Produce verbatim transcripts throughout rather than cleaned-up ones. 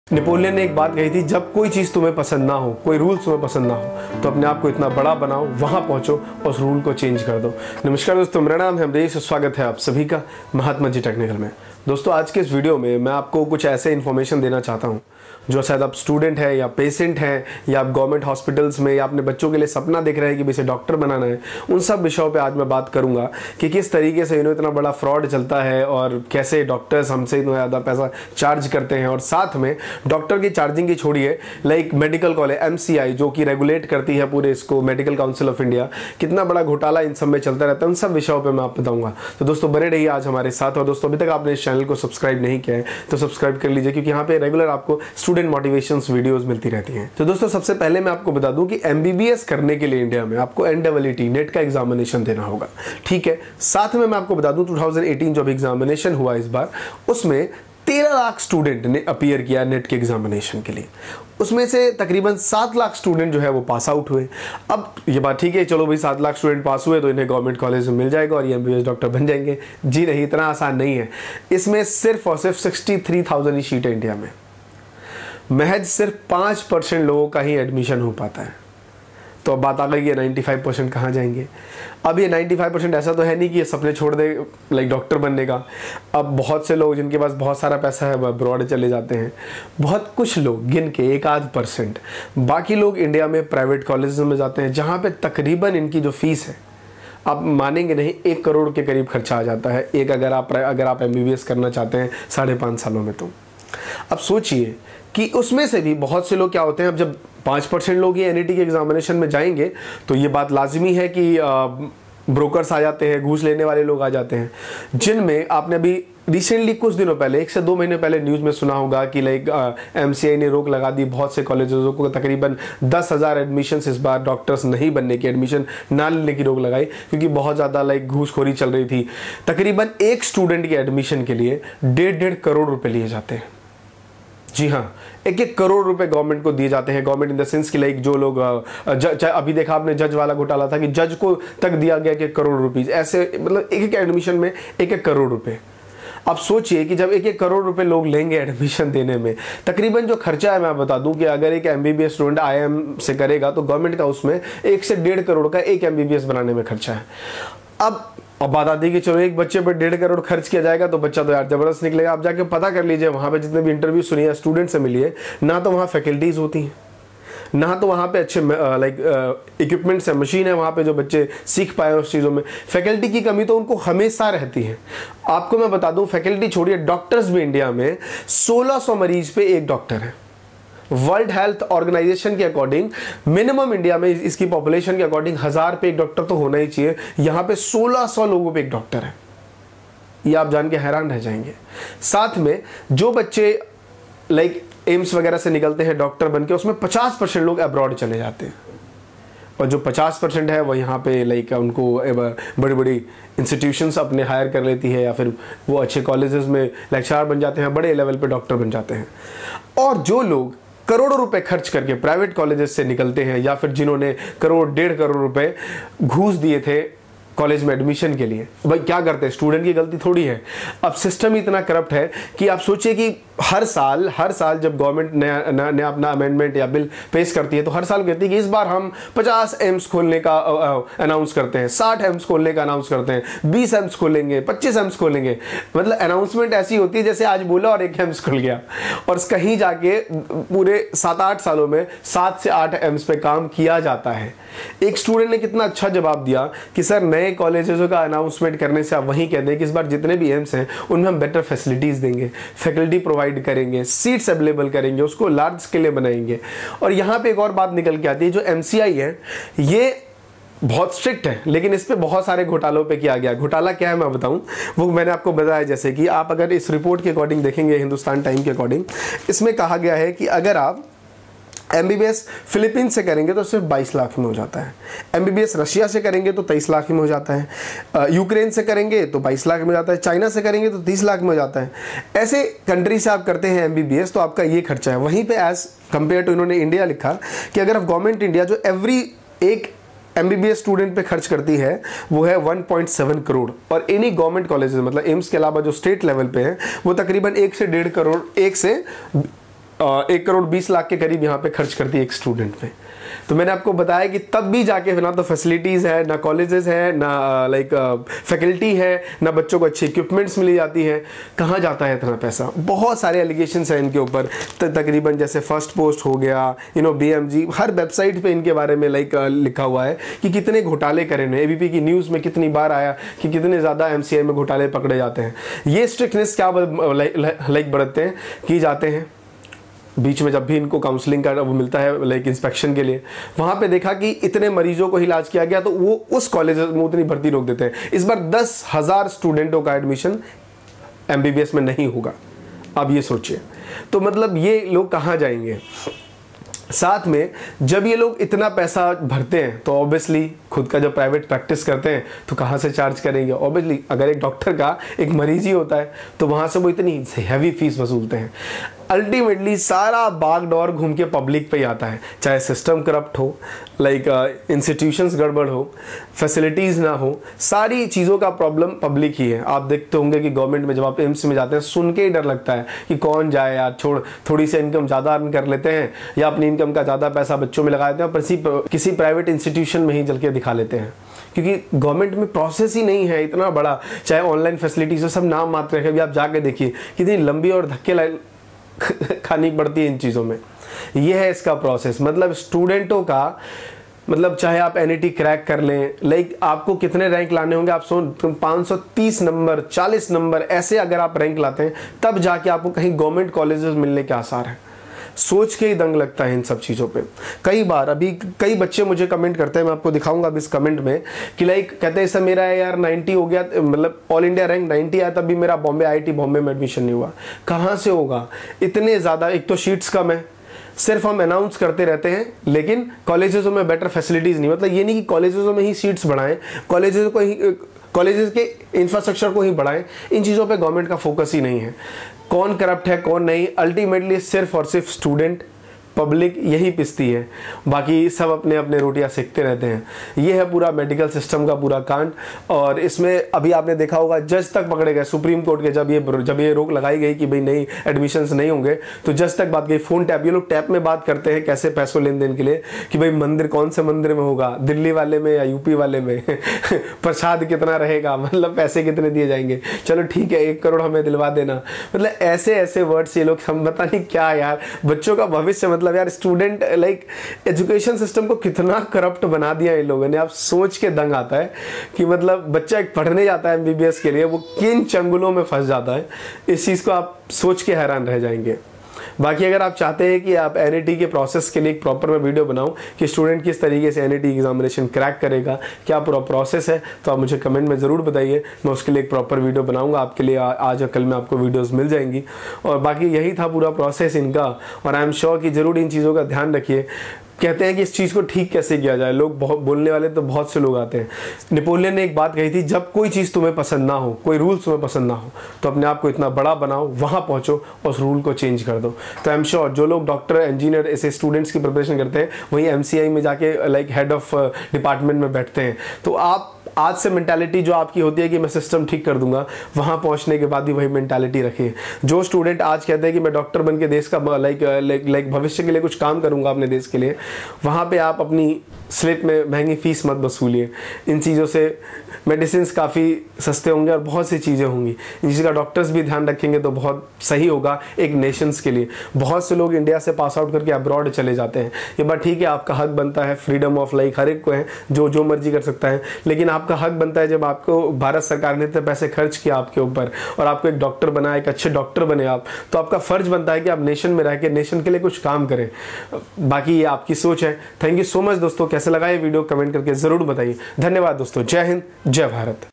Napoleon ने एक बात कही थी, जब कोई चीज़ तुम्हें पसंद ना हो, कोई रूल तुम्हें पसंद ना हो, तो अपने आप को इतना बड़ा बनाओ, वहाँ पहुँचो और उस रूल को चेंज कर दो। नमस्कार दोस्तों, मेरा नाम है अमरीश, स्वागत है आप सभी का महात्मा जी टेक्निकल में। दोस्तों, आज के इस वीडियो में मैं आपको कुछ ऐसे इन्फॉर्मेशन देना चाहता हूँ जो शायद आप स्टूडेंट है या पेशेंट हैं या आप गवर्नमेंट हॉस्पिटल्स में या अपने बच्चों के लिए सपना देख रहे हैं कि इसे डॉक्टर बनाना है। उन सब विषयों पे आज मैं बात करूंगा कि किस तरीके से इन्हें इतना बड़ा फ्रॉड चलता है और कैसे डॉक्टर्स हमसे इतना ज़्यादा पैसा चार्ज करते हैं। और साथ में डॉक्टर की चार्जिंग की छोड़िए, like medical college M C I जो कि रेगुलेट करती है पूरे इसको, मेडिकल काउंसिल ऑफ इंडिया, कितना बड़ा घोटाला इन सब में चलता रहता है। उन सब विषयों पर मैं आपको बताऊँगा। तो दोस्तों बने रहिए आज हमारे साथ। और दोस्तों, अभी तक आपने इस चैनल को सब्सक्राइब नहीं किया है तो सब्सक्राइब कर लीजिए, क्योंकि यहाँ पे रेगुलर आपको स्टूडेंट मोटिवेशन वीडियोस मिलती रहती हैं। तो दोस्तों, सबसे पहले मैं आपको बता दूं कि एमबीबीएस करने के लिए इंडिया में आपको N double E T NEET का एग्जामिनेशन देना होगा, ठीक है। साथ में मैं आपको बता दूं दो हज़ार अठारह जो भी एग्जामिनेशन हुआ इस बार, उसमें तेरह लाख स्टूडेंट ने अपीयर किया नेट के एग्जामिनेशन के लिए। उसमें से तकरीबन सात लाख स्टूडेंट जो है वो पास आउट हुए। अब ये बात ठीक है, चलो भाई सात लाख स्टूडेंट पास हुए तो इन्हें गवर्नमेंट कॉलेज में मिल जाएगा और ये एमबीबीएस डॉक्टर बन जाएंगे। जी नहीं, इतना आसान नहीं है। इसमें सिर्फ और सिर्फ सिक्सटी थ्री थाउजेंड ही सीट है इंडिया में। महज सिर्फ पाँच परसेंट लोगों का ही एडमिशन हो पाता है। तो अब बात आ गई है पचानवे परसेंट कहाँ जाएंगे। अब ये पचानवे परसेंट ऐसा तो है नहीं कि ये सपने छोड़ दे लाइक डॉक्टर बनने का। अब बहुत से लोग जिनके पास बहुत सारा पैसा है वह अब्रॉड चले जाते हैं। बहुत कुछ लोग गिन के एक आध परसेंट, बाकी लोग इंडिया में प्राइवेट कॉलेज में जाते हैं, जहाँ पे तकरीबन इनकी जो फीस है, आप मानेंगे नहीं, एक करोड़ के करीब खर्चा आ जाता है एक अगर आप अगर आप एमबीबीएस करना चाहते हैं साढ़े पाँच सालों में। तो अब सोचिए कि उसमें से भी बहुत से लोग क्या होते हैं, अब जब पाँच परसेंट लोग ये एनईटी के एग्जामिनेशन में जाएंगे तो ये बात लाजमी है कि ब्रोकर्स आ जाते हैं, घूस लेने वाले लोग आ जाते हैं, जिनमें आपने अभी रिसेंटली कुछ दिनों पहले, एक से दो महीने पहले न्यूज़ में सुना होगा कि लाइक एमसीआई ने रोक लगा दी बहुत से कॉलेजों को। तकरीबन दस हज़ार एडमिशन इस बार डॉक्टर्स नहीं बनने की, एडमिशन ना लेने की रोक लगाई, क्योंकि बहुत ज़्यादा लाइक घूसखोरी चल रही थी। तकरीबन एक स्टूडेंट के एडमिशन के लिए डेढ़ डेढ़ करोड़ रुपये लिए जाते हैं। जी हाँ, एक एक करोड़ रुपए गवर्नमेंट को दिए जाते हैं। गवर्नमेंट इन द सेंस कि लाइक जो लोग जज, अभी देखा आपने जज वाला घोटाला था कि जज को तक दिया गया कि करोड़ रुपीस, ऐसे मतलब एक एक एडमिशन में एक एक करोड़ रुपए। अब सोचिए कि जब एक एक करोड़ रुपए लोग लेंगे एडमिशन देने में, तकरीबन जो खर्चा है, मैं बता दूं कि अगर एक एमबीबीएस स्टूडेंट आईएम से करेगा तो गवर्नमेंट का उसमें एक से डेढ़ करोड़ का एक एमबीबीएस बनाने में खर्चा है। अब अब बात आती है कि चलो एक बच्चे पर डेढ़ करोड़ खर्च किया जाएगा तो बच्चा तो यार जबरदस्त निकलेगा। आप जाके पता कर लीजिए, वहाँ पे जितने भी इंटरव्यू सुनिए, स्टूडेंट से मिलिए, ना तो वहाँ फैकल्टीज होती हैं, ना तो वहाँ पे अच्छे लाइक इक्विपमेंट्स है, मशीन है वहाँ पे जो बच्चे सीख पाए उस चीज़ों में। फैकल्टी की कमी तो उनको हमेशा रहती है। आपको मैं बता दूँ, फैकल्टी छोड़िए, डॉक्टर्स भी इंडिया में सोलह सौ मरीज पे एक डॉक्टर है। वर्ल्ड हेल्थ ऑर्गेनाइजेशन के अकॉर्डिंग मिनिमम इंडिया में इसकी पॉपुलेशन के अकॉर्डिंग हजार पे एक डॉक्टर तो होना ही चाहिए। यहाँ पे सोलह सौ लोगों पे एक डॉक्टर है, ये आप जान के हैरान रह जाएंगे। साथ में जो बच्चे लाइक एम्स वगैरह से निकलते हैं डॉक्टर बनके, उसमें पचास परसेंट लोग अब्रॉड चले जाते हैं, और जो पचास परसेंट है वो यहाँ पे लाइक उनको बड़ी बड़ी इंस्टीट्यूशंस अपने हायर कर लेती है, या फिर वो अच्छे कॉलेजेस में लेक्चरर बन जाते हैं, बड़े लेवल पे डॉक्टर बन जाते हैं। और जो लोग करोड़ों रुपए खर्च करके प्राइवेट कॉलेजेस से निकलते हैं, या फिर जिन्होंने करोड़ डेढ़ करोड़ रुपए घूस दिए थे कॉलेज में एडमिशन के लिए, भाई क्या करते हैं, स्टूडेंट की गलती थोड़ी है। अब सिस्टम इतना करप्ट है कि आप सोचिए कि हर साल हर साल जब गवर्नमेंट नया नया अपना अमेंडमेंट या बिल पेश करती है तो हर साल कहती है कि इस बार हम पचास एम्स खोलने का अनाउंस करते हैं, साठ एम्स खोलने का अनाउंस करते हैं, बीस एम्स खोलेंगे, पच्चीस एम्स खोलेंगे। मतलब अनाउंसमेंट ऐसी होती है जैसे आज बोला और एक एम्स खुल गया, और कहीं जाके पूरे सात आठ सालों में सात से आठ एम्स पे काम किया जाता है। एक स्टूडेंट ने कितना अच्छा जवाब दिया कि सर, नए कॉलेजेस का अनाउंसमेंट करने से आप वहीं कह दें कि इस बार जितने भी एम्स हैं उनमें हम बेटर फैसिलिटीज देंगे, फैकल्टी प्रोवाइड करेंगे, सीट्स अवेलेबल करेंगे, उसको लार्ज स्केल बनाएंगे। और यहाँ पे एक और बात निकल के आती है, जो एमसीआई है ये बहुत स्ट्रिक्ट है, लेकिन इस पे बहुत सारे घोटालों पे किया गया। घोटाला क्या है मैं बताऊं, वो मैंने आपको बताया। जैसे कि आप अगर इस रिपोर्ट के अकॉर्डिंग देखेंगे, हिंदुस्तान टाइम के अकॉर्डिंग, इसमें कहा गया है कि अगर आप एमबीबीएस फिलीपींस से करेंगे तो सिर्फ बाईस लाख में हो जाता है, एमबीबीएस रशिया से करेंगे तो तेईस लाख में हो जाता है, यूक्रेन से करेंगे तो बाईस लाख में हो जाता है, चाइना से करेंगे तो तीस लाख में हो जाता है। ऐसे कंट्री से आप करते हैं एमबीबीएस तो आपका ये खर्चा है। वहीं पे एज कंपेयर टू इन्होंने इंडिया लिखा कि अगर आप गवर्नमेंट इंडिया जो एवरी एक एमबीबीएस स्टूडेंट पे खर्च करती है वो है वन पॉइंट सेवन करोड़, और एनी गवर्नमेंट कॉलेजेस मतलब एम्स के अलावा जो स्टेट लेवल पे है वो तकरीबन एक से डेढ़ करोड़, एक से एक करोड़ बीस लाख के करीब यहाँ पे खर्च करती है एक स्टूडेंट पे। तो मैंने आपको बताया कि तब भी जाके ना तो फैसिलिटीज़ है, ना कॉलेजेस है, ना लाइक फैकल्टी है, ना बच्चों को अच्छी इक्विपमेंट्स मिली जाती है। कहाँ जाता है इतना पैसा? बहुत सारे एलिगेशंस हैं इनके ऊपर तकरीबन, जैसे फर्स्ट पोस्ट हो गया, you know B M G, हर वेबसाइट पे इनके बारे में लाइक लिखा हुआ है कि कितने घोटाले करे हैं। ए बी पी की न्यूज़ में कितनी बार आया कि कितने ज़्यादा एम सी आई में घोटाले पकड़े जाते हैं। ये स्ट्रिक्टनेस क्या लाइक बरतते हैं की जाते हैं बीच में जब भी इनको काउंसलिंग का वो मिलता है लाइक इंस्पेक्शन के लिए, वहाँ पे देखा कि इतने मरीजों को इलाज किया गया तो वो उस कॉलेज में उतनी भर्ती रोक देते हैं। इस बार दस हज़ार स्टूडेंटों का admission M B B S में नहीं होगा। अब ये सोचिए, तो मतलब ये लोग कहाँ जाएंगे? साथ में जब ये लोग इतना पैसा भरते हैं तो ऑब्वियसली खुद का जब प्राइवेट प्रैक्टिस करते हैं तो कहाँ से चार्ज करेंगे? ऑब्वियसली अगर एक डॉक्टर का एक मरीज ही होता है तो वहाँ से वो इतनी हैवी फीस वसूलते हैं। अल्टीमेटली सारा बागडोर घूम के पब्लिक पे ही आता है, चाहे सिस्टम करप्ट हो, लाइक इंस्टीट्यूशंस गड़बड़ हो, फैसिलिटीज़ ना हो, सारी चीज़ों का प्रॉब्लम पब्लिक ही है। आप देखते होंगे कि गवर्नमेंट में जब आप एम्स में जाते हैं सुन के ही डर लगता है कि कौन जाए यार, छोड़, थोड़ी सी इनकम ज़्यादा अर्न कर लेते हैं या अपनी इनकम का ज़्यादा पैसा बच्चों में लगा देते हैं और किसी किसी प्राइवेट इंस्टीट्यूशन में ही जल के दिखा लेते हैं, क्योंकि गवर्नमेंट में प्रोसेस ही नहीं है इतना बड़ा। चाहे ऑनलाइन फैसिलिटीज हो, सब नाम मात्र है। अभी आप जाके देखिए कितनी लंबी और धक्के लाइन खानी पड़ती है इन चीज़ों में। ये है इसका प्रोसेस। मतलब स्टूडेंटों का, मतलब चाहे आप एन ई टी क्रैक कर लें, लाइक आपको कितने रैंक लाने होंगे? आप सो पाँच सौ तीस नंबर, चालीस नंबर, ऐसे अगर आप रैंक लाते हैं तब जाके आपको कहीं गवर्नमेंट कॉलेजेस मिलने के आसार हैं। सोच के ही दंग लगता है इन सब चीज़ों पे। कई बार अभी कई बच्चे मुझे कमेंट करते हैं, मैं आपको दिखाऊंगा अभी इस कमेंट में, कि लाइक कहते हैं सर मेरा यार नब्बे हो गया, मतलब ऑल इंडिया रैंक नब्बे आया, तब भी मेरा Bombay I I T Bombay में एडमिशन नहीं हुआ। कहाँ से होगा? इतने ज़्यादा, एक तो शीट्स कम है, सिर्फ हम अनाउंस करते रहते हैं लेकिन कॉलेजेस में बेटर फैसिलिटीज़ नहीं। मतलब ये नहीं कि कॉलेजेस में ही सीट्स बढ़ाएं, कॉलेजेस को ही कॉलेजेस के इंफ्रास्ट्रक्चर को ही बढ़ाएं, इन चीज़ों पे गवर्नमेंट का फोकस ही नहीं है। कौन करप्ट है कौन नहीं, अल्टीमेटली सिर्फ और सिर्फ स्टूडेंट, पब्लिक यही पिसती है, बाकी सब अपने अपने रोटियां सेकते रहते हैं। ये है पूरा मेडिकल सिस्टम का पूरा कांड। और इसमें अभी आपने देखा होगा जज तक पकड़े गए सुप्रीम कोर्ट के, जब ये जब ये रोक लगाई गई कि भाई नहीं एडमिशन्स नहीं होंगे, तो जज तक बात गई। फ़ोन टैप, ये लोग टैप में बात करते हैं कैसे पैसों लेन देन के लिए, कि भाई मंदिर कौन से मंदिर में होगा, दिल्ली वाले में या यूपी वाले में प्रसाद कितना रहेगा, मतलब पैसे कितने दिए जाएंगे, चलो ठीक है एक करोड़ हमें दिलवा देना। मतलब ऐसे ऐसे वर्ड्स ये लोग, हम पता नहीं क्या यार, बच्चों का भविष्य, मतलब यार स्टूडेंट, लाइक एजुकेशन सिस्टम को कितना करप्ट बना दिया इन लोगों ने। आप सोच के दंग आता है कि मतलब बच्चा एक पढ़ने जाता है एम बी बी एस के लिए, वो किन चंगुलों में फंस जाता है। इस चीज़ को आप सोच के हैरान रह जाएंगे। बाकी अगर आप चाहते हैं कि आप एन ई टी के प्रोसेस के लिए एक प्रॉपर मैं वीडियो बनाऊं कि स्टूडेंट किस तरीके से N E T examination crack करेगा, क्या पूरा प्रोसेस है, तो आप मुझे कमेंट में ज़रूर बताइए। मैं उसके लिए एक प्रॉपर वीडियो बनाऊंगा आपके लिए। आज और कल में आपको वीडियोस मिल जाएंगी। और बाकी यही था पूरा प्रोसेस इनका, और आई एम श्योर कि ज़रूर इन चीज़ों का ध्यान रखिए। कहते हैं कि इस चीज़ को ठीक कैसे किया जाए, लोग बहुत बोलने वाले तो बहुत से लोग आते हैं। नेपोलियन ने एक बात कही थी, जब कोई चीज़ तुम्हें पसंद ना हो, कोई रूल तुम्हें पसंद ना हो, तो अपने आप को इतना बड़ा बनाओ, वहाँ पहुँचो और उस रूल को चेंज कर दो। तो आई एम श्योर जो लोग डॉक्टर, इंजीनियर, ऐसे स्टूडेंट्स की प्रिपरेशन करते हैं, वही एम सी आई में जाके लाइक हेड ऑफ डिपार्टमेंट में बैठते हैं। तो आप आज से मेंटालिटी जो आपकी होती है कि मैं सिस्टम ठीक कर दूंगा, वहाँ पहुँचने के बाद भी वही मेंटालिटी रखिए। जो स्टूडेंट आज कहते हैं कि मैं डॉक्टर बन के देश का लाइक लाइक भविष्य के लिए कुछ काम करूंगा अपने देश के लिए, वहाँ पे आप अपनी स्लिप में महंगी फीस मत वसूलिए। इन चीज़ों से मेडिसिन काफ़ी सस्ते होंगे और बहुत सी चीज़ें होंगी। इन चीज़ का डॉक्टर्स भी ध्यान रखेंगे तो बहुत सही होगा एक नेशंस के लिए। बहुत से लोग इंडिया से पास आउट करके अब्रॉड चले जाते हैं, ये बात ठीक है, आपका हक बनता है, फ्रीडम ऑफ लाइक हर एक को है, जो जो मर्जी कर सकता है, लेकिन आपका हक बनता है जब आपको भारत सरकार ने इतने पैसे खर्च किया आपके ऊपर और आपको एक डॉक्टर बनाया, एक अच्छे डॉक्टर बने आप, तो आपका फर्ज बनता है कि आप नेशन में रह के नेशन के लिए कुछ काम करें। बाकी ये आपकी सोच है। थैंक यू सो मच दोस्तों। कैसे लगा ये वीडियो कमेंट करके ज़रूर बताइए। धन्यवाद दोस्तों। जय हिंद, जय भारत।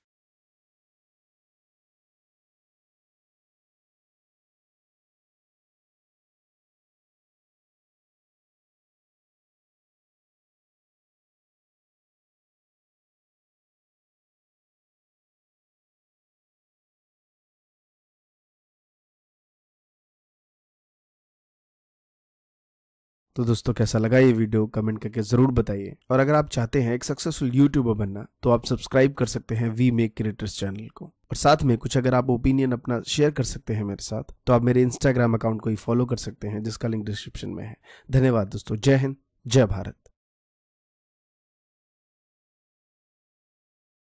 तो दोस्तों कैसा लगा ये वीडियो कमेंट करके जरूर बताइए, और अगर आप चाहते हैं एक सक्सेसफुल यूट्यूबर बनना तो आप सब्सक्राइब कर सकते हैं वी मेक क्रिएटर्स चैनल को। और साथ में कुछ अगर आप ओपिनियन अपना शेयर कर सकते हैं मेरे साथ, तो आप मेरे इंस्टाग्राम अकाउंट को ही फॉलो कर सकते हैं जिसका लिंक डिस्क्रिप्शन में है। धन्यवाद दोस्तों। जय हिंद, जय भारत।